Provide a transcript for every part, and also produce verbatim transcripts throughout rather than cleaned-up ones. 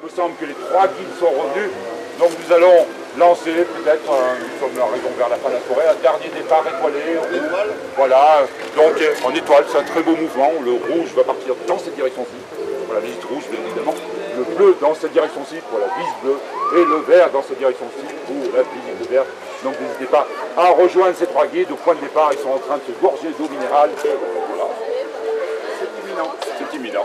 me semble que les trois guides sont revenus. Donc nous allons lancer peut-être, euh, nous sommes arrivons vers la fin de la soirée, un dernier départ étoilé. En étoile. Voilà, donc en étoile, c'est un très beau mouvement. Le rouge va partir dans cette direction-ci, pour la visite rouge bien évidemment. Le bleu dans cette direction-ci pour la visite bleue. Et le vert dans cette direction-ci pour la visite de vert. Donc n'hésitez pas à rejoindre ces trois guides. Au point de départ, ils sont en train de se gorger d'eau minérale. Et voilà. C'est imminent. C'est imminent.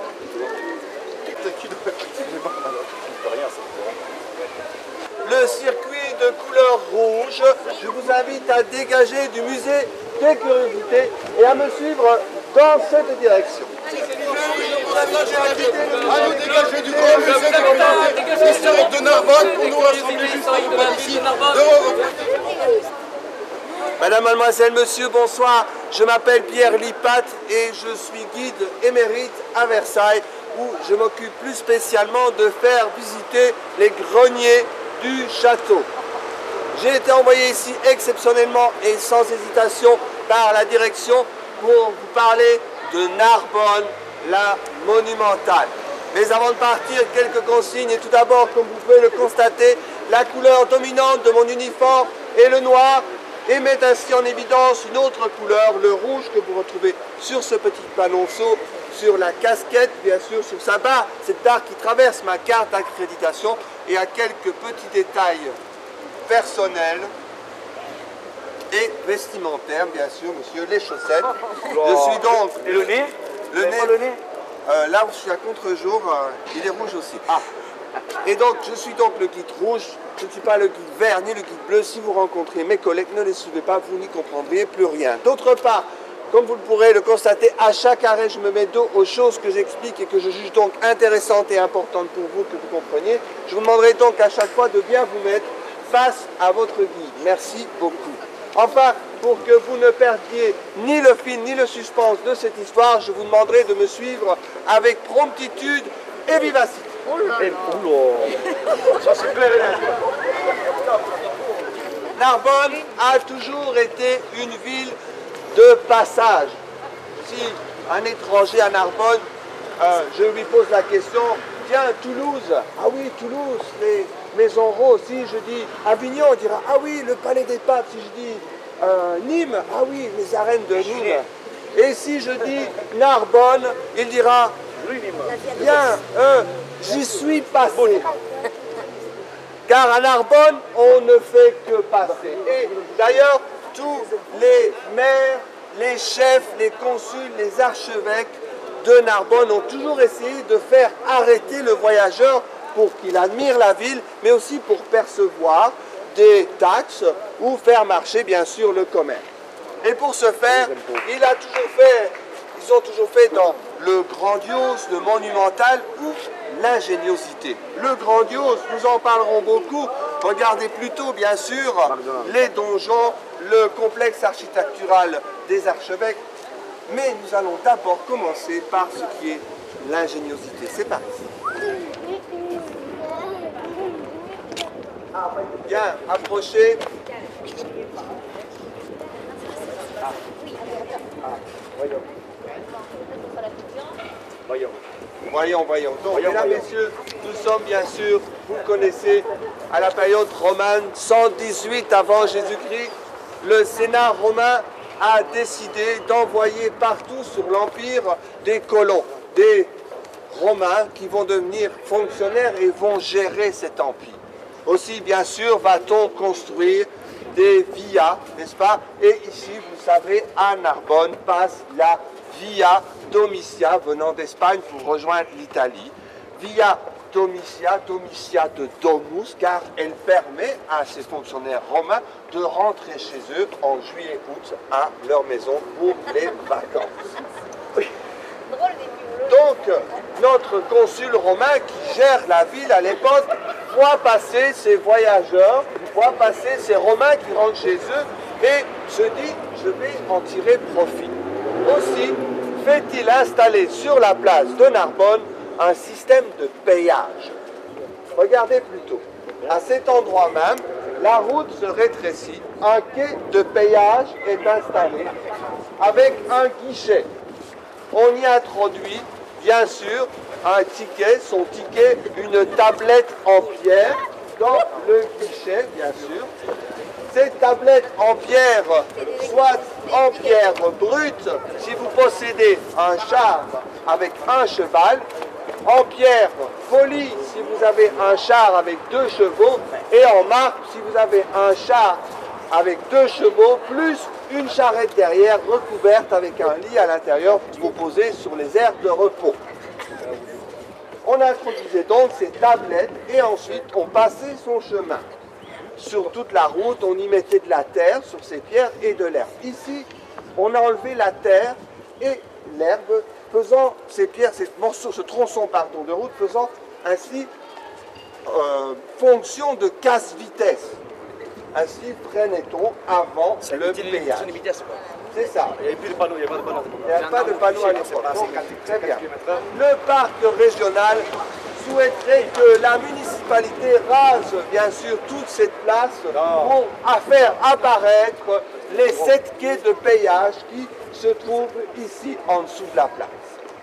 Le circuit de couleur rouge, je vous invite à dégager du musée des curiosités et à me suivre dans cette direction. À nous dégager du grand musée historique de Narbonne pour nous rassembler juste ici. Madame, mademoiselle, monsieur, bonsoir. Je m'appelle Pierre Lipat et je suis guide émérite à Versailles où je m'occupe plus spécialement de faire visiter les greniers du château. J'ai été envoyé ici exceptionnellement et sans hésitation par la direction pour vous parler de Narbonne, la monumentale. Mais avant de partir, quelques consignes et tout d'abord, comme vous pouvez le constater, la couleur dominante de mon uniforme est le noir et met ainsi en évidence une autre couleur, le rouge que vous retrouvez sur ce petit panonceau, sur la casquette, bien sûr, sur sa barre, cette barre qui traverse ma carte d'accréditation et à quelques petits détails personnels et vestimentaires, bien sûr, monsieur, les chaussettes. Je suis donc... Et le nez Le nez, le nez euh, là où je suis à contre-jour, euh, il est rouge aussi. Ah. Et donc, je suis donc le guide rouge, je ne suis pas le guide vert ni le guide bleu. Si vous rencontrez mes collègues, ne les suivez pas, vous n'y comprendriez plus rien. D'autre part, comme vous le pourrez le constater, à chaque arrêt, je me mets dos aux choses que j'explique et que je juge donc intéressantes et importantes pour vous, que vous compreniez. Je vous demanderai donc à chaque fois de bien vous mettre face à votre guide. Merci beaucoup. Enfin, pour que vous ne perdiez ni le fil ni le suspense de cette histoire, je vous demanderai de me suivre avec promptitude et vivacité. Oh là là. Ça c'est clair et net. Narbonne a toujours été une ville de passage. Si un étranger à Narbonne, euh, je lui pose la question, tiens, Toulouse, ah oui, Toulouse, les maisons roses, si je dis Avignon, il dira, ah oui, le palais des papes, si je dis euh, Nîmes, ah oui, les arènes de Nîmes. Et si je dis Narbonne, il dira, bien, euh, j'y suis passé. Car à Narbonne, on ne fait que passer. Et d'ailleurs, tous les maires, les chefs, les consuls, les archevêques de Narbonne ont toujours essayé de faire arrêter le voyageur pour qu'il admire la ville, mais aussi pour percevoir des taxes ou faire marcher, bien sûr, le commerce. Et pour ce faire, il a toujours fait, ils ont toujours fait dans le grandiose, le monumental ou l'ingéniosité. Le grandiose, nous en parlerons beaucoup. Regardez plutôt, bien sûr, les donjons, le complexe architectural des archevêques. Mais nous allons d'abord commencer par ce qui est l'ingéniosité. C'est parti. Bien, approchez. Ah. Ah. Voyons. Voyons. Voyons, voyons. Donc, voyons, mesdames, voyons. messieurs, nous sommes bien sûr, vous le connaissez, à la période romane, cent dix-huit avant Jésus-Christ. Le Sénat romain a décidé d'envoyer partout sur l'Empire des colons, des Romains qui vont devenir fonctionnaires et vont gérer cet empire. Aussi, bien sûr, va-t-on construire des villas, n'est-ce pas? Et ici, vous savez, à Narbonne passe la Via Domitia venant d'Espagne pour rejoindre l'Italie. Via Domitia, Domitia de Domus, car elle permet à ces fonctionnaires romains de rentrer chez eux en juillet-août à leur maison pour les vacances. Oui. Donc, notre consul romain qui gère la ville à l'époque voit passer ces voyageurs, voit passer ces Romains qui rentrent chez eux et se dit, je vais en tirer profit. Aussi, fait-il installer sur la place de Narbonne un système de payage. Regardez plutôt, à cet endroit même, la route se rétrécit, un quai de payage est installé avec un guichet. On y introduit, bien sûr, un ticket, son ticket, une tablette en pierre dans le guichet, bien sûr. Cette tablette en pierre, soit en pierre brute, si vous possédez un char avec un cheval, en pierre polie, si vous avez un char avec deux chevaux, et en marbre, si vous avez un char avec deux chevaux, plus une charrette derrière recouverte avec un lit à l'intérieur pour poser sur les aires de repos. On introduisait donc ces tablettes et ensuite on passait son chemin. Sur toute la route, on y mettait de la terre sur ces pierres et de l'herbe. Ici, on a enlevé la terre et l'herbe, faisant ces pierres, ces morceaux, ce tronçon pardon, de route, faisant ainsi euh, fonction de casse-vitesse. Ainsi freinait-on avant le péage. C'est ça. Il n'y a plus de panneaux, il n'y a pas de panneaux. Il n'y a pas de panneau à l'époque. Très bien. Le parc régional souhaiterait que la municipalité rase bien sûr toute cette place pour à faire apparaître les sept quais de péage qui se trouvent ici en dessous de la place.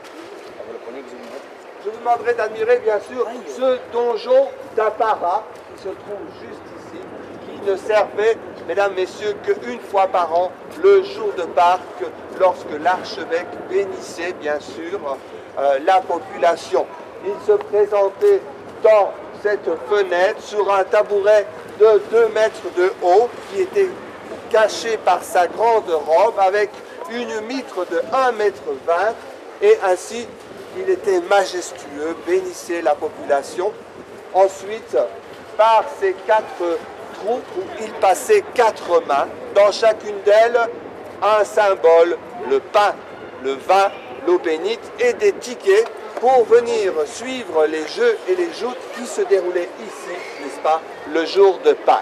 Je vous demanderai d'admirer bien sûr ce donjon d'apparat qui se trouve juste ici, qui ne servait, mesdames, messieurs, qu'une fois par an, le jour de Pâques, lorsque l'archevêque bénissait bien sûr euh, la population. Il se présentait dans cette fenêtre sur un tabouret de deux mètres de haut qui était caché par sa grande robe avec une mitre de un mètre vingt et ainsi il était majestueux, bénissait la population. Ensuite, par ces quatre trous où il passait quatre mains, dans chacune d'elles un symbole, le pain, le vin, l'eau bénite et des tickets pour venir suivre les jeux et les joutes qui se déroulaient ici, n'est-ce pas, le jour de Pâques.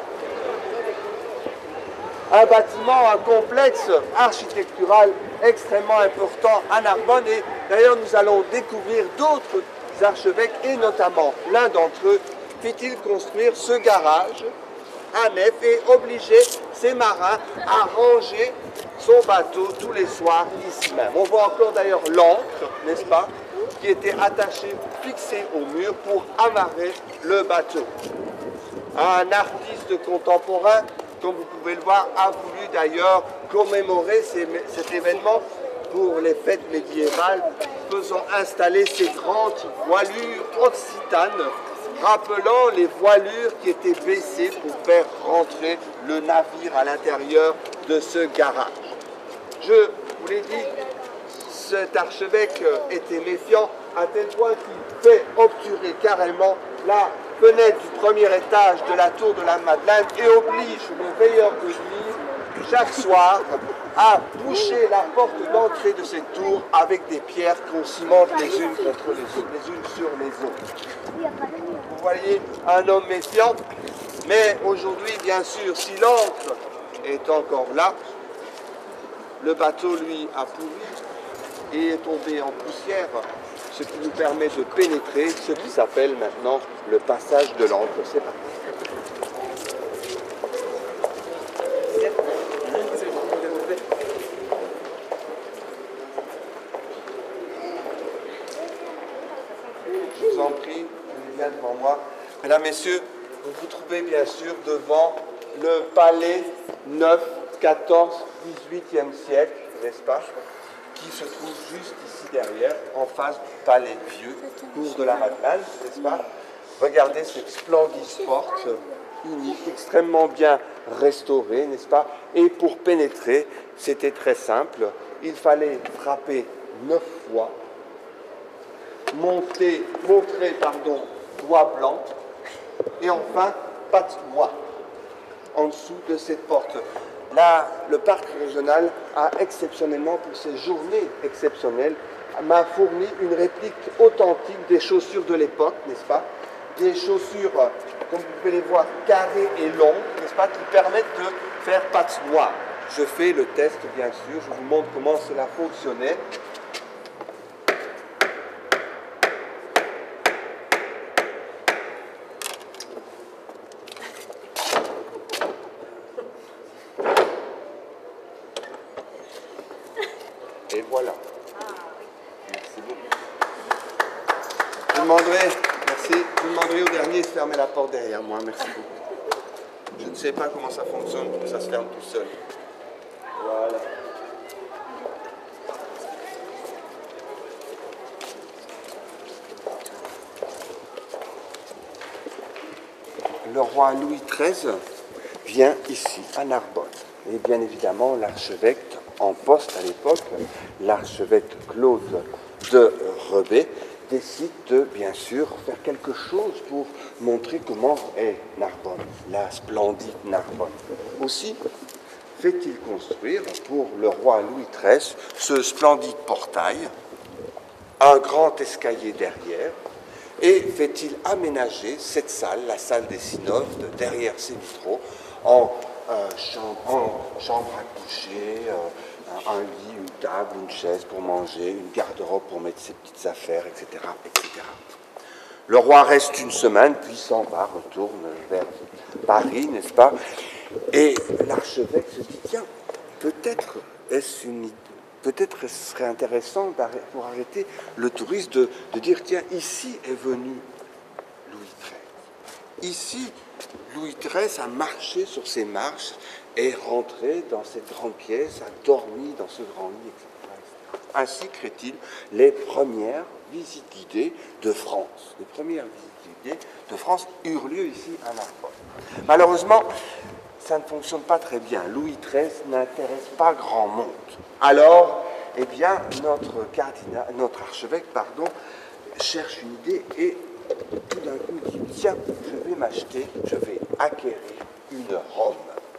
Un bâtiment, un complexe architectural extrêmement important à Narbonne et d'ailleurs nous allons découvrir d'autres archevêques et notamment l'un d'entre eux fit-il construire ce garage à nef et obliger ses marins à ranger son bateau tous les soirs ici même. On voit encore d'ailleurs l'ancre, n'est-ce pas, qui était attachée, fixée au mur pour amarrer le bateau. Un artiste contemporain, comme vous pouvez le voir, a voulu d'ailleurs commémorer ces, cet événement pour les fêtes médiévales, faisant installer ces grandes voilures occitanes, rappelant les voilures qui étaient baissées pour faire rentrer le navire à l'intérieur de ce garage. Je vous l'ai dit, cet archevêque était méfiant à tel point qu'il fait obturer carrément la fenêtre du premier étage de la tour de la Madeleine et oblige le veilleur de nuit chaque soir à boucher la porte d'entrée de cette tour avec des pierres qu'on cimente les unes contre les autres, les unes sur les autres. Vous voyez un homme méfiant, mais aujourd'hui, bien sûr, si l'ancre est encore là, le bateau, lui, a pourri et est tombé en poussière, ce qui nous permet de pénétrer ce qui s'appelle maintenant le passage de l'encre. C'est parti. Je vous en prie, venez bien devant moi. Mesdames, Messieurs, vous vous trouvez bien sûr devant le palais neuf, quatorze, dix-huitième siècle, n'est-ce pas, qui se trouve juste ici derrière, en face du palais vieux, cour de la Madeleine, n'est-ce pas? Regardez cette splendide porte, unique, extrêmement bien restaurée, n'est-ce pas? Et pour pénétrer, c'était très simple, il fallait frapper neuf fois, monter, montrer, pardon, doigt blanc, et enfin, patte noire, en dessous de cette porte. Là, le parc régional a exceptionnellement, pour ces journées exceptionnelles, m'a fourni une réplique authentique des chaussures de l'époque, n'est-ce pas? Des chaussures, comme vous pouvez les voir, carrées et longues, n'est-ce pas, qui permettent de faire patte noire. Je fais le test, bien sûr, je vous montre comment cela fonctionnait. Et voilà. Merci beaucoup. demanderai, merci, vous demanderez au dernier de fermer la porte derrière moi. Merci beaucoup. Je ne sais pas comment ça fonctionne pour que ça se ferme tout seul. Voilà. Le roi Louis treize vient ici, à Narbonne. Et bien évidemment, l'archevêque en poste à l'époque, l'archevêque Claude de Rebais, décide de, bien sûr, faire quelque chose pour montrer comment est Narbonne, la splendide Narbonne. Aussi, fait-il construire pour le roi Louis treize ce splendide portail, un grand escalier derrière, et fait-il aménager cette salle, la salle des synodes, derrière ces vitraux, en, euh, chambre, en chambre à coucher, euh, un lit, une table, une chaise pour manger, une garde-robe pour mettre ses petites affaires, et cetera, et cetera. Le roi reste une semaine, puis s'en va, retourne vers Paris, n'est-ce pas? Et l'archevêque se dit, tiens, peut-être est-ce une idée. Peut-être ce serait intéressant pour arrêter le touriste de, de dire, tiens, ici est venu Louis treize. Ici, Louis treize a marché sur ces marches, est rentré dans cette grande pièce, a dormi dans ce grand lit, et cetera. Ainsi crée-t-il les premières visites guidées de France. Les premières visites guidées de France eurent lieu ici à Narbonne. Malheureusement, ça ne fonctionne pas très bien. Louis treize n'intéresse pas grand monde. Alors, eh bien, notre cardinal, notre archevêque, pardon, cherche une idée et tout d'un coup il dit, tiens, je vais m'acheter, je vais acquérir une Rome,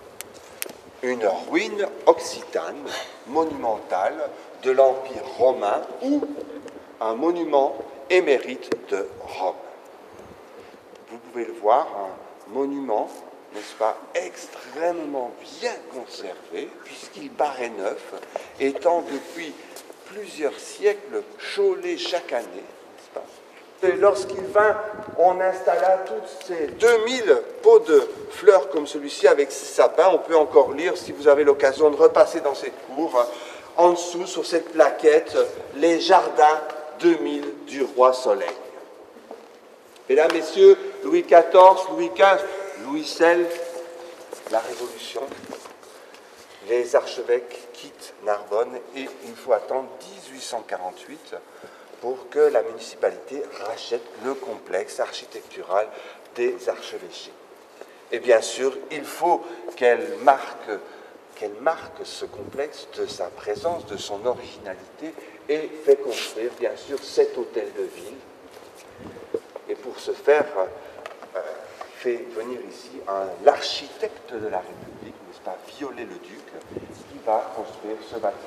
une ruine occitane, monumentale de l'Empire romain ou un monument émérite de Rome. Vous pouvez le voir, un monument, n'est-ce pas, extrêmement bien conservé, puisqu'il paraît neuf, étant depuis plusieurs siècles chaulé chaque année, n'est-ce pas? Et lorsqu'il vint, on installa toutes ces deux mille pots de fleurs comme celui-ci avec ses sapins. On peut encore lire, si vous avez l'occasion de repasser dans cette cour, en dessous, sur cette plaquette, les jardins deux mille du roi Soleil. Mesdames, Messieurs, Louis quatorze, Louis quinze, Louis seize, la Révolution, les archevêques quittent Narbonne et il faut attendre mille huit cent quarante-huit pour que la municipalité rachète le complexe architectural des archevêchés. Et bien sûr, il faut qu'elle marque, qu'elle marque ce complexe de sa présence, de son originalité et fait construire bien sûr cet hôtel de ville. Et pour ce faire, euh, fait venir ici l'architecte de la République, n'est-ce pas, Viollet-le-Duc, qui va construire ce bâtiment.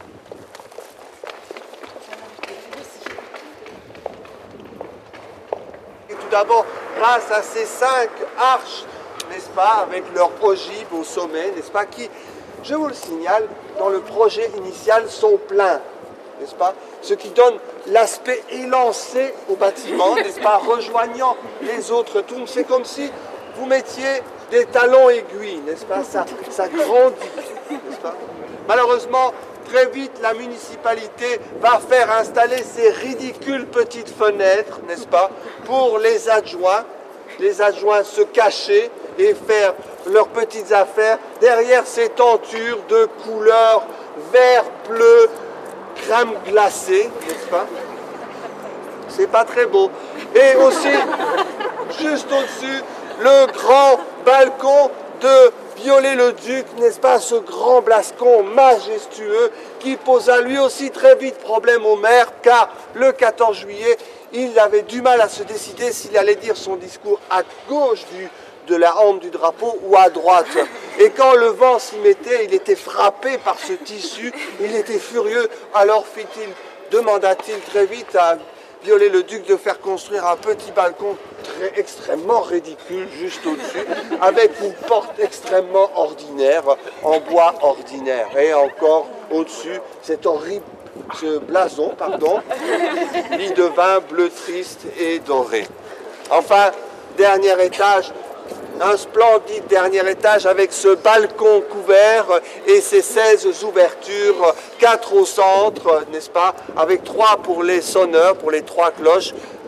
Et tout d'abord, grâce à ces cinq arches, n'est-ce pas, avec leur ogive au sommet, n'est-ce pas, qui, je vous le signale, dans le projet initial sont pleins, n'est-ce pas, ce qui donne l'aspect élancé au bâtiment, n'est-ce pas, rejoignant les autres tombes. C'est comme si vous mettiez des talons aiguilles, n'est-ce pas, ça, ça grandit, n'est-ce pas. Malheureusement, très vite, la municipalité va faire installer ces ridicules petites fenêtres, n'est-ce pas, pour les adjoints, les adjoints se cacher et faire leurs petites affaires derrière ces tentures de couleur vert, bleu, crème glacée, n'est-ce pas? C'est pas très beau. Et aussi, juste au-dessus, le grand balcon de Viollet-le-Duc, n'est-ce pas? Ce grand blascon majestueux qui posa lui aussi très vite problème au maire, car le quatorze juillet, il avait du mal à se décider s'il allait dire son discours à gauche du de la hampe du drapeau ou à droite. Et quand le vent s'y mettait, il était frappé par ce tissu, il était furieux. Alors fit-il, demanda-t-il très vite à Viollet-le-Duc de faire construire un petit balcon très, extrêmement ridicule juste au-dessus, avec une porte extrêmement ordinaire, en bois ordinaire. Et encore au-dessus, cet horrible ce blason, pardon, lit de vin bleu triste et doré. Enfin, dernier étage, un splendide dernier étage avec ce balcon couvert et ces seize ouvertures, quatre au centre, n'est-ce pas, avec trois pour les sonneurs, pour les trois cloches,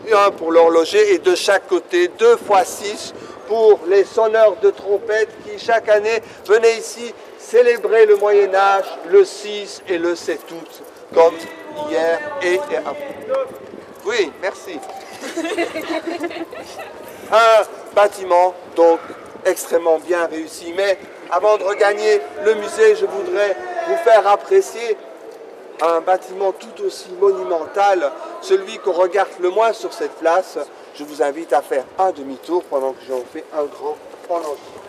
un pour l'horloger et de chaque côté, deux fois six pour les sonneurs de trompette qui chaque année venaient ici célébrer le Moyen-Âge, le six et le sept août, comme hier et, et oui, merci. Un bâtiment donc extrêmement bien réussi, mais avant de regagner le musée, je voudrais vous faire apprécier un bâtiment tout aussi monumental, celui qu'on regarde le moins sur cette place. Je vous invite à faire un demi-tour pendant que j'en fais un grand en entier.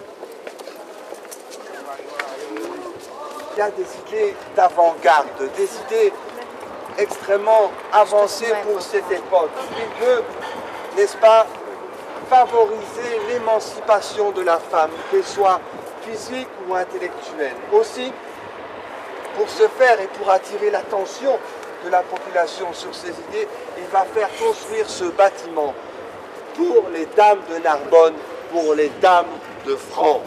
Il y a des idées d'avant-garde, des idées extrêmement avancées pour cette époque. Il veut, n'est-ce pas, favoriser l'émancipation de la femme, qu'elle soit physique ou intellectuelle. Aussi, pour ce faire et pour attirer l'attention de la population sur ces idées, il va faire construire ce bâtiment pour les dames de Narbonne, pour les dames de France.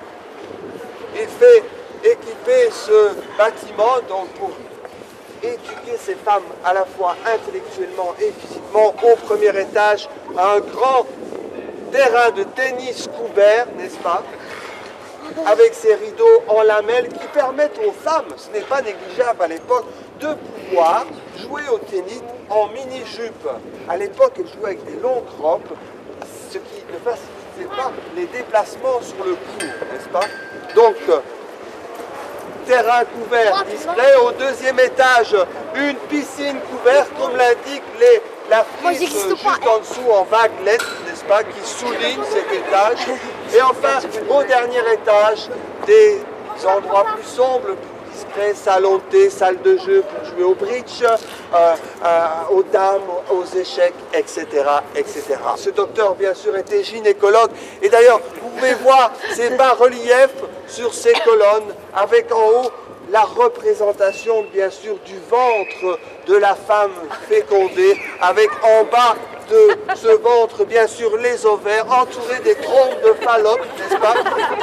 Il fait équiper ce bâtiment donc pour éduquer ces femmes à la fois intellectuellement et physiquement. Au premier étage, un grand terrain de tennis couvert, n'est-ce pas, avec ces rideaux en lamelles qui permettent aux femmes, ce n'est pas négligeable à l'époque, de pouvoir jouer au tennis en mini-jupe. À l'époque, elles jouaient avec des longues robes, ce qui ne facilitait pas les déplacements sur le cours, n'est-ce pas? Donc, terrain couvert discret. Au deuxième étage, une piscine couverte, comme l'indique les, la frise juste en dessous en vaguelettes, n'est-ce pas, qui souligne cet étage. Et enfin, au dernier étage, des endroits plus sombres, plus discrets, salon de thé, salle de jeu pour jouer au bridge, euh, euh, aux dames, aux échecs, et cetera, et cetera. Ce docteur, bien sûr, était gynécologue. Et d'ailleurs, vous pouvez voir ces bas-reliefs sur ces colonnes, avec en haut la représentation, bien sûr, du ventre de la femme fécondée, avec en bas de ce ventre, bien sûr, les ovaires, entourés des trompes de Fallope, n'est-ce pas?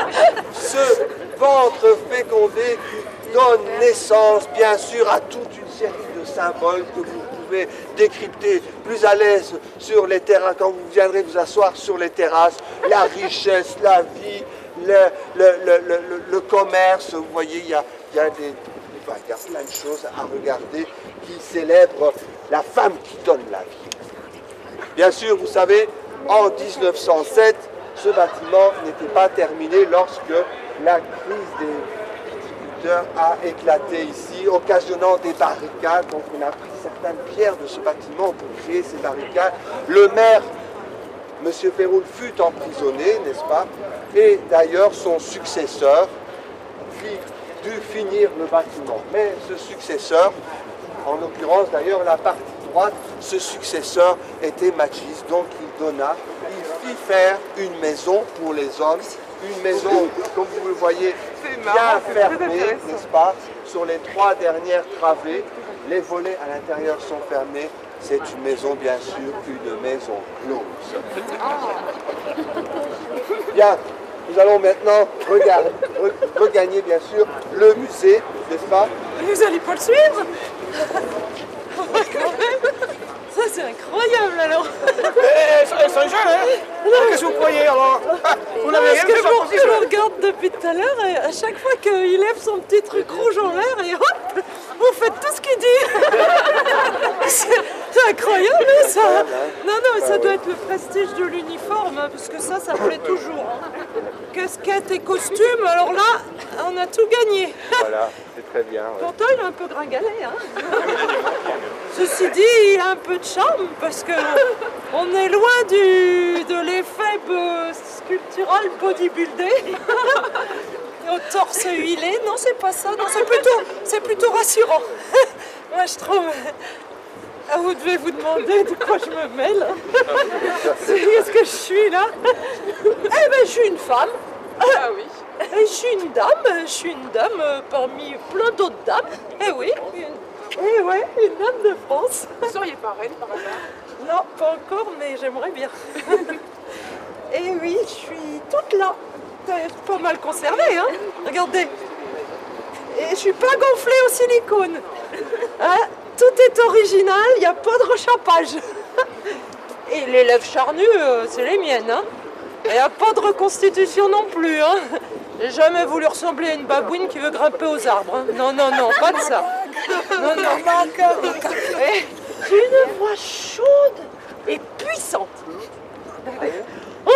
Ce ventre fécondé donne naissance, bien sûr, à toute une série de symboles que vous pouvez décrypter plus à l'aise sur les terrains, quand vous viendrez vous asseoir sur les terrasses, la richesse, la vie, le, le, le, le, le commerce. Vous voyez, il y a, il y a des... Enfin, il y a plein de choses à regarder qui célèbrent la femme qui donne la vie. Bien sûr, vous savez, en mille neuf cent sept, ce bâtiment n'était pas terminé lorsque la crise des viticulteurs a éclaté ici, occasionnant des barricades. Donc on a pris certaines pierres de ce bâtiment pour créer ces barricades. Le maire, M. Péroul, fut emprisonné, n'est-ce pas? Et d'ailleurs, son successeur fit dû finir le bâtiment. Mais ce successeur, en l'occurrence d'ailleurs la partie droite, ce successeur était machiste, donc il donna, il fit faire une maison pour les hommes, une maison, comme vous le voyez, bien fermée, n'est-ce pas, sur les trois dernières travées, les volets à l'intérieur sont fermés. C'est une maison, bien sûr, une maison close. Bien. Nous allons maintenant regarder, re, regagner, bien sûr, le musée, n'est-ce pas? Vous allez pas le suivre? Quand même. Ça, c'est incroyable, alors. Eh, elles sont jeunes, hein? Qu'est-ce que vous croyez, alors? Vous n'avez rien fait, je, je le regarde depuis tout à l'heure, et à chaque fois qu'il lève son petit truc rouge en l'air, et hop, vous faites tout ce qu'il dit. C'est incroyable, ça. Non, non, mais ça doit être le prestige de l'uniforme, parce que ça, ça plaît toujours. Casquette et costume, alors là, on a tout gagné. Voilà, c'est très bien. Ouais. Pourtant, il est un peu gringalet, hein. Ceci dit, il a un peu de charme, parce que on est loin du, de l'effet sculptural bodybuildé. Au torse huilé. Non, c'est pas ça. Non, c'est plutôt, c'est plutôt rassurant. Moi, je trouve... Ah, vous devez vous demander de quoi je me mêle. Qu'est-ce que je suis là? Eh ben, je suis une femme. Ah oui. Et je suis une dame. Je suis une dame euh, parmi plein d'autres dames. Eh oui. Eh ouais, une dame de France. Vous seriez pas reine par hasard? Non, pas encore, mais j'aimerais bien. Et oui, je suis toute là. Pas mal conservée, hein. Regardez. Et je suis pas gonflée au silicone. Hein? Tout est original, il n'y a pas de rechappage. Et les lèvres charnues, euh, c'est les miennes. Hein. Il n'y a pas de reconstitution non plus. Hein. J'ai jamais voulu ressembler à une babouine qui veut grimper aux arbres. Hein. Non, non, non, pas de ça. Non, non. Et j'ai une voix chaude et puissante. Oh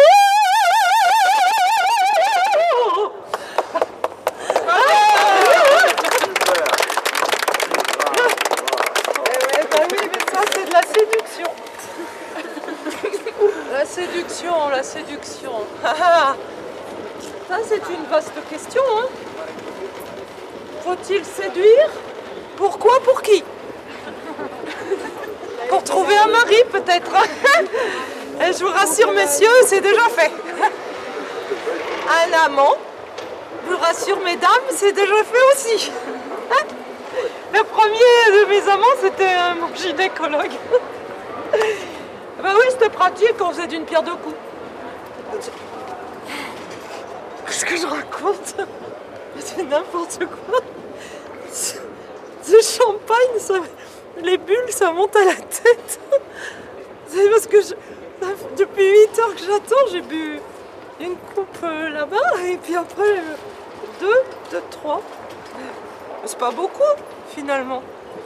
Eh ben oui, mais ça c'est de la séduction. La séduction, la séduction. Ça c'est une vaste question. Hein. Faut-il séduire? Pourquoi? Pour qui? Pour trouver un mari peut-être. Et je vous rassure messieurs, c'est déjà fait. Un amant, je vous rassure mesdames, c'est déjà fait aussi. Le premier de mes amants, c'était mon gynécologue. Ben oui, c'était pratique, on faisait d'une pierre deux coups. Qu'est-ce que je raconte? C'est n'importe quoi. Ce champagne, ça, les bulles, ça monte à la tête. C'est parce que je, depuis huit heures que j'attends, j'ai bu une coupe euh, là-bas, et puis après euh, deux, deux, trois. C'est pas beaucoup, finalement.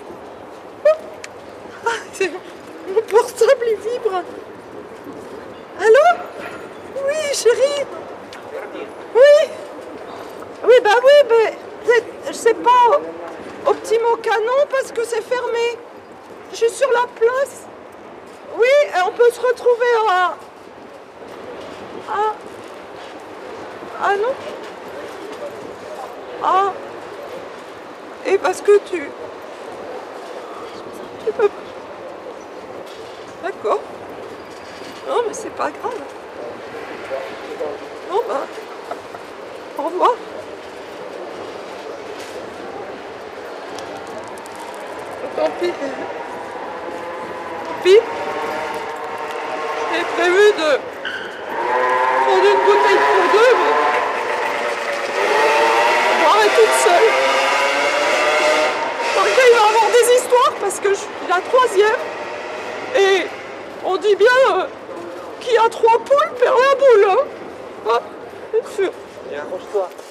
Ah, mon portable, il vibre. Allô? Oui, chérie. Oui. Oui, bah oui, mais je sais pas au petit mot canon parce que c'est fermé. Je suis sur la place. Oui, on peut se retrouver à... Ah. Ah non? Ah. Et parce que tu... Tu peux... D'accord. Non, mais c'est pas grave. Non, bah... Au revoir. Tant pis. Tant pis. J'ai prévu de prendre une bouteille pour deux, mais je boirai toute seule. Par contre, il va y avoir des histoires parce que je suis la troisième. Et on dit bien euh, qui a trois poules perd la boule. Hein. Ah, c'est sûr. Et accroche-toi.